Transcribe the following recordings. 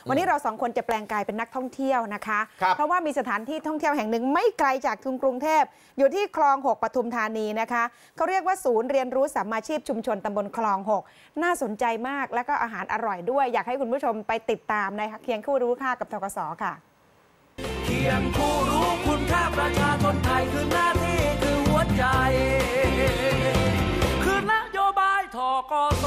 วันนี้เรา2 คนจะแปลงกายเป็นนักท่องเที่ยวนะคะเพราะว่ามีสถานที่ท่องเที่ยวแห่งหนึ่งไม่ไกลจากกรุงเทพอยู่ที่คลอง 6 ปทุมธานีนะคะเขาเรียกว่าศูนย์เรียนรู้สัมมาชีพชุมชนตำบลคลอง 6น่าสนใจมากและก็อาหารอร่อยด้วยอยากให้คุณผู้ชมไปติดตามในเคียงคู่รู้ค่ากับธกส.ค่ะเคียงคู่รู้คุณค่าประชาชนไทยคือหน้าที่คือหัวใจคือนโยบายธกส.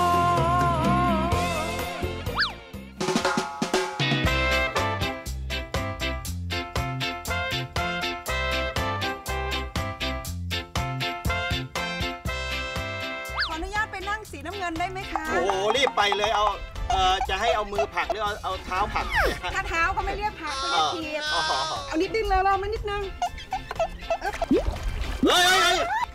ขออนุญาตไปนั่งสีน้ำเงินได้ไหมคะโอ้โหรีบไปเลยจะให้เอามือผลักหรือเอาเท้าผลักถ้าเท้าเขาไม่เรียกผลักเขาเรียกทีบเอานิดนึงแล้วเราไม่นิดนึงเฮ้ย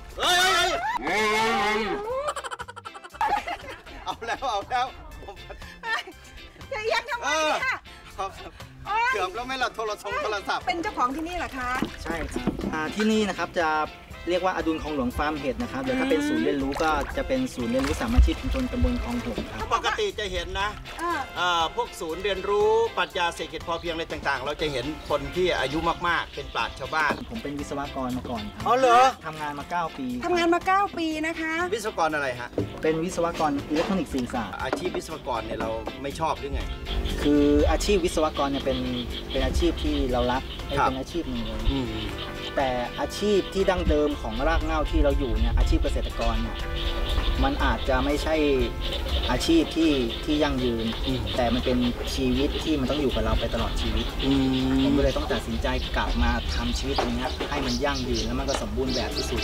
เอาแล้วจะเอียงทำไมเนี่ยเกือบแล้วไม่ละโทรศัพท์เป็นเจ้าของที่นี่เหรอคะใช่ครับที่นี่นะครับจะเรียกว่าอดุลคลองหลวงฟาร์มเห็ดนะครับหรือถ้าเป็นศูนย์เรียนรู้ก็จะเป็นศูนย์เรียนรู้สามัญชีพชุมชนตำบลคลอง 6ครับปกติจะเห็นนะพวกศูนย์เรียนรู้ปรัชญาเศรษฐกิจพอเพียงอะไรต่างๆเราจะเห็นคนที่อายุมากๆเป็นปราชญ์ชาวบ้านผมเป็นวิศวกรมาก่อนครับอ๋อเหรอทำงานมา9 ปีทำงานมา9 ปีนะคะวิศวกรอะไรฮะเป็นวิศวกรอิเล็กทรอนิกส์สื่อสารอาชีพวิศวกรเนี่ยเราไม่ชอบหรือไงคืออาชีพวิศวกรเนี่ยเป็นอาชีพที่เรารักเป็นอาชีพหนึ่งเลยแต่อาชีพที่ดั้งเดิมของรากเหง้าที่เราอยู่เนี่ยอาชีพเกษตรกรเนี่ยมันอาจจะไม่ใช่อาชีพที่ยั่งยืนแต่มันเป็นชีวิตที่มันต้องอยู่กับเราไปตลอดชีวิตผมก็เลยต้องตัดสินใจกลับมาทำชีวิตตรงนี้ให้มันยั่งยืนแล้วมันก็สมบูรณ์แบบที่สุด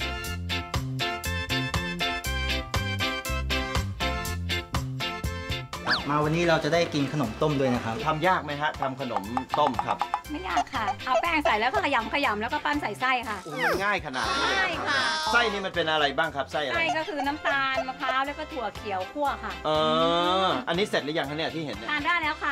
มาวันนี้เราจะได้กินขนมต้มด้วยนะครับทำยากไหมฮะทำขนมต้มครับไม่ยากค่ะเอาแป้งใส่แล้วก็ขยำแล้วก็ปั้นใส่ไส้ค่ะมันง่ายขนาดนี้ใช่ค่ะไส้นี่มันเป็นอะไรบ้างครับไส้อะไรไส้ก็คือน้ำตาลมะพร้าวแล้วก็ถั่วเขียวคั่วค่ะอันนี้เสร็จหรือยังคะเนี่ยที่เห็นเนี่ยทานได้แล้วค่ะ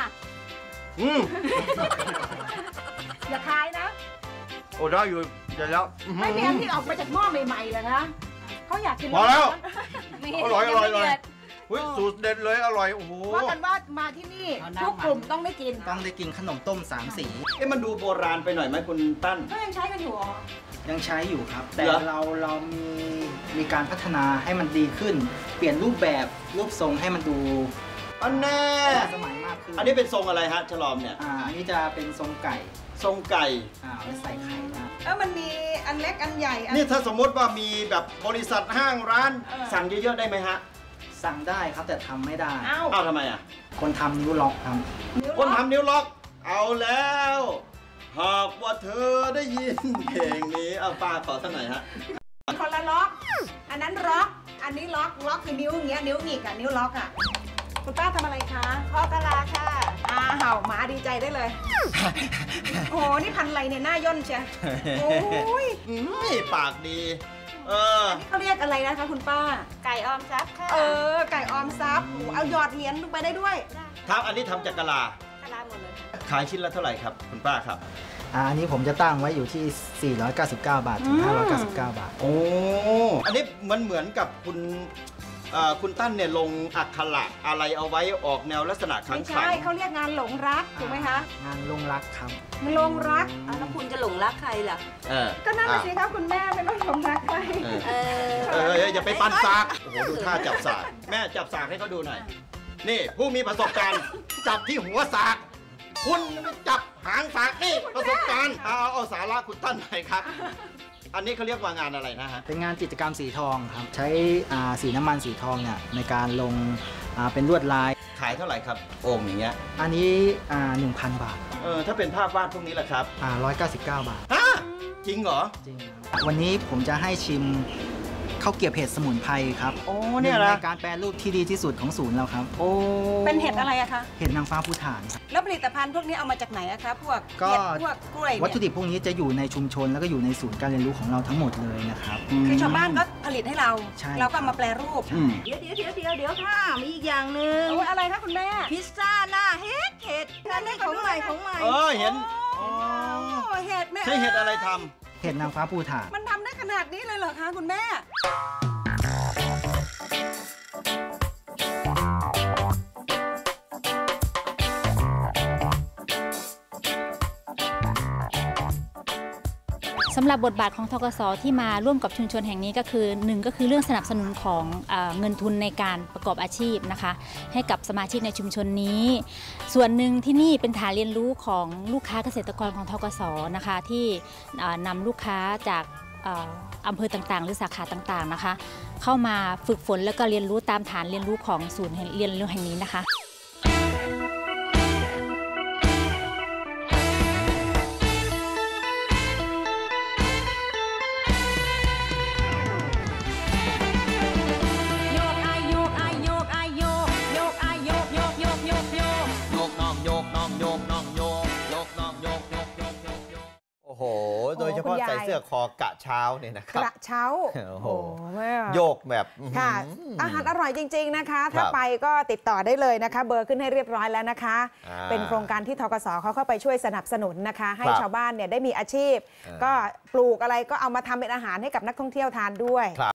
อย่าคายนะโอ้ได้อยู่เดี๋ยวแล้วไม่มีอันที่ออกมาจากหม้อใหม่ๆเลยนะเขาอยากกินพอแล้วอร่อยสูตรเด็ดเลยอร่อยโอ้โหว่ากันว่ามาที่นี่ทุกกลุ่มต้องได้กินขนมต้ม3 สีมันดูโบราณไปหน่อยไหมคุณตั้นก็ยังใช้กันอยู่อ๋อยังใช้อยู่ครับแต่เรามีการพัฒนาให้มันดีขึ้นเปลี่ยนรูปแบบรูปทรงให้มันดูอันแน่สมัยมากขึ้นอันนี้เป็นทรงอะไรฮะฉลอมเนี่ยอันนี้จะเป็นทรงไก่ไม่ใส่ไข่นะมันมีอันเล็กอันใหญ่นี่ถ้าสมมติว่ามีแบบบริษัทห้างร้านสั่งเยอะๆได้ไหมฮะสั่งได้ครับแต่ทำไม่ได้เอาทำไมอ่ะคนทำนิ้วล็อกครับคนทำนิ้วล็อกเอาแล้วหากว่าเธอได้ยินเพลงนี้เอาป้าขอสักหน่อยฮะคนละล็อกอันนั้นล็อกอันนี้ล็อกคือนิ้วอย่างเงี้ยนิ้วหงิกอ่ะนิ้วล็อกอ่ะคุณป้าทำอะไรคะเคาะกะลาค่ะเห่าหมาดีใจได้เลยโอ้นี่พันอะไรเนี่ยหน้าย่นเชียโอ้ยปากดีเขาเรียกอะไรนะคะคุณป้าไก่ออมทรัพย์ค่ะไก่ออมทรัพย์เอาหยอดเหรียญลงไปได้ด้วยครับอันนี้ทำจากกะลาหมดเลยขายชิ้นละเท่าไหร่ครับคุณป้าครับอันนี้ผมจะตั้งไว้อยู่ที่499 บาทถึง599 บาทโอ้อันนี้มันเหมือนกับคุณตั้นเนี่ยลงอักขระอะไรเอาไว้ออกแนวลักษณะขังไม่ใช่เขาเรียกงานหลงรักถูกไหมคะงานหลงรักครับหลงรักแล้วคุณจะหลงรักใครล่ะก็นั่นสิครับคุณแม่ไม่ต้องหลงรักใครอย่าไปปั้นซากโอ้โหดูท่าจับสากแม่จับสากให้เขาดูหน่อยนี่ผู้มีประสบการณ์จับที่หัวสากคุณจับหางสากนี่ประสบการณ์เอาสาระคุณตั้นหน่อยครับอันนี้เขาเรียกว่างานอะไรนะฮะเป็นงานจิตรกรรมสีทองครับใช้สีน้ำมันสีทองเนี่ยในการลงเป็นลวดลายขายเท่าไหร่ครับโอ่งอย่างเงี้ยอันนี้ 1,000 บาทถ้าเป็นภาพวาดพวกนี้แหละครับ 199 บาทฮะจริงเหรอจริงวันนี้ผมจะให้ชิมข้าวเกรี๊ยวเห็ดสมุนไพรครับโอ้เนี่ยนะการแปรรูปที่ดีที่สุดของศูนย์เราครับโอ้เป็นเห็ดอะไรอะคะเห็ดนางฟ้าภูฐานแล้วผลิตภัณฑ์พวกนี้เอามาจากไหนอะคะพวกกล้วยวัตถุดิบพวกนี้จะอยู่ในชุมชนแล้วก็อยู่ในศูนย์การเรียนรู้ของเราทั้งหมดเลยนะครับคือชาวบ้านก็ผลิตให้เราเราก็มาแปรรูปเดี๋ยวค่ะมีอีกอย่างหนึ่งอะไรคะคุณแม่พิซซ่าหน้าเห็ดนั่นนี่ของใหม่เห็นเห็ดแม่ใช่เห็ดอะไรทำเห็ดนางฟ้าภูฐานมันทำได้ขนาดนี้เลยเหรอคะคุณแม่สำหรับบทบาทของธกส.ที่มาร่วมกับชุมชนแห่งนี้ก็คือ1ก็คือเรื่องสนับสนุนของเงินทุนในการประกอบอาชีพนะคะให้กับสมาชิกในชุมชนนี้ส่วนหนึ่งที่นี่เป็นฐานเรียนรู้ของลูกค้าเกษตรกรของธกส.นะคะที่นำลูกค้าจากอำเภอต่างๆหรือสาขาต่างๆนะคะเข้ามาฝึกฝนแล้วก็เรียนรู้ตามฐานเรียนรู้ของศูนย์เรียนรู้แห่งนี้นะคะโอ้โหโดยเฉพาะใส่เสื้อคอกระเช้าเนี่ยนะครับกระเช้าโอ้โหแม่โยกแบบค่ะอาหารอร่อยจริงๆนะคะถ้าไปก็ติดต่อได้เลยนะคะเบอร์ขึ้นให้เรียบร้อยแล้วนะคะเป็นโครงการที่ธกส.เขาเข้าไปช่วยสนับสนุนนะคะให้ชาวบ้านเนี่ยได้มีอาชีพก็ปลูกอะไรก็เอามาทำเป็นอาหารให้กับนักท่องเที่ยวทานด้วย